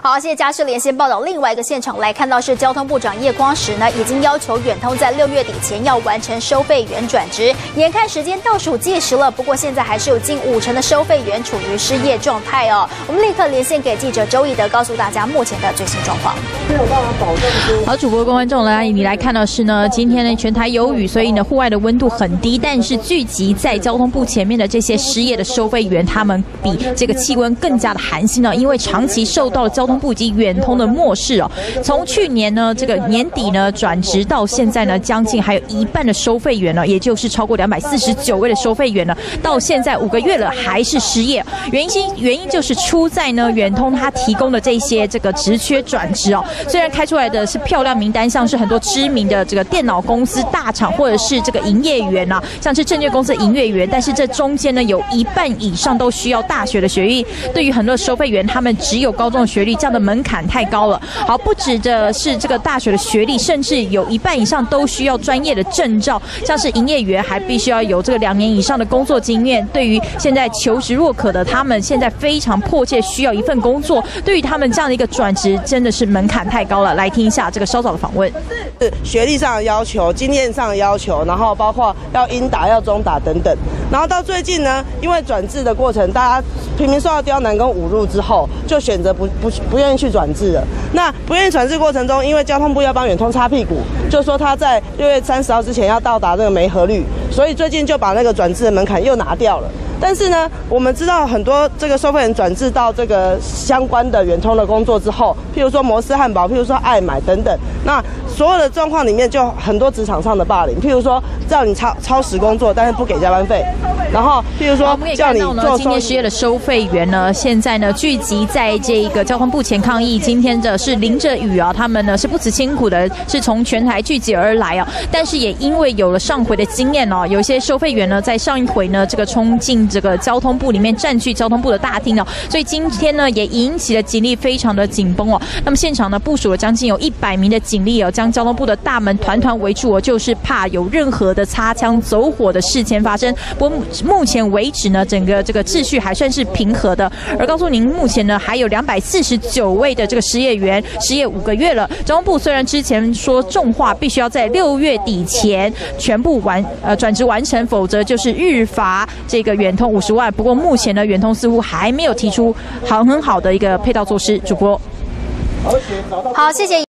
好，谢谢家视连线报道。另外一个现场来看到是交通部长叶匡时呢，已经要求远通在6月底前要完成收费员转职，眼看时间倒数计时了，不过现在还是有近50%的收费员处于失业状态哦。我们立刻连线给记者周义德，告诉大家目前的最新状况。 没有办法保证。好，主播跟观众来，你来看到是呢，今天呢全台有雨，所以呢户外的温度很低，但是聚集在交通部前面的这些失业的收费员，他们比这个气温更加的寒心呢，因为长期受到了交通部以及远通的漠视哦。从去年呢这个年底呢转职到现在呢，将近还有一半的收费员呢，也就是超过249位的收费员呢，到现在5个月了还是失业。原因就是出在呢远通他提供的这些这个职缺转职哦，虽然开出来的是漂亮名单，像是很多知名的这个电脑公司大厂或者是这个营业员啊，像是证券公司的营业员，但是这中间呢有一半以上都需要大学的学历，对于很多收费员他们只有高中的学历，这样的门槛太高了。好，不止的是这个大学的学历，甚至有一半以上都需要专业的证照，像是营业员还必须要有这个2年以上的工作经验。对于现在求职若渴的他们，现在非常迫切需要一份工作，对于他们这样的一个转职真的是门槛太高了。来听一下这个稍早的访问。 是学历上的要求、经验上的要求，然后包括要英打、要中打等等。然后到最近呢，因为转制的过程，大家频频受到刁难跟侮辱之后，就选择不愿意去转制了。那不愿意转制过程中，因为交通部要帮远通擦屁股，就说他在6月30号之前要到达这个媒合率，所以最近就把那个转制的门槛又拿掉了。但是呢，我们知道很多这个收费员转制到这个相关的远通的工作之后，譬如说摩斯汉堡，譬如说爱买等等，那所有的状况里面就很多职场上的霸凌，譬如说叫你超时工作，但是不给加班费，然后譬如说叫你做今天失业的收费员呢，现在呢聚集在这个交通部前抗议。今天的是淋着雨啊，他们呢是不辞辛苦的，是从全台聚集而来啊。但是也因为有了上回的经验哦，有一些收费员呢在上一回呢这个冲进这个交通部里面占据交通部的大厅哦，所以今天呢也引起了警力非常的紧绷哦。那么现场呢部署了将近有100名的警力哦，将交通部的大门团团围住哦，就是怕有任何的擦枪走火的事件发生。不过目前为止呢，整个这个秩序还算是平和的。而告诉您，目前呢还有249位的这个失业员失业5个月了。交通部虽然之前说重话必须要在6月底前全部转职完成，否则就是日罚这个远通50万。不过目前呢，远通似乎还没有提出很好的一个配套措施。主播， 好，谢谢。